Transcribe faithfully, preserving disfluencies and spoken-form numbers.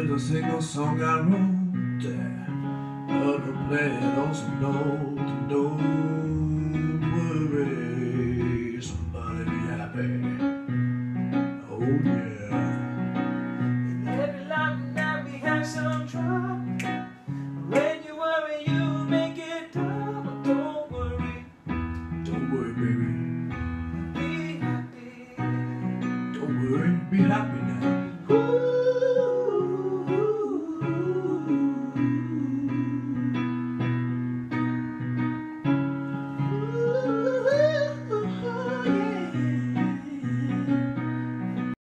is a single song I wrote there. Love to play those notes. Don't worry, somebody be happy. Oh yeah. In every life now we have some trouble. When you worry, you make it double. Don't worry, Don't worry, baby. be happy. Don't worry, be happy now.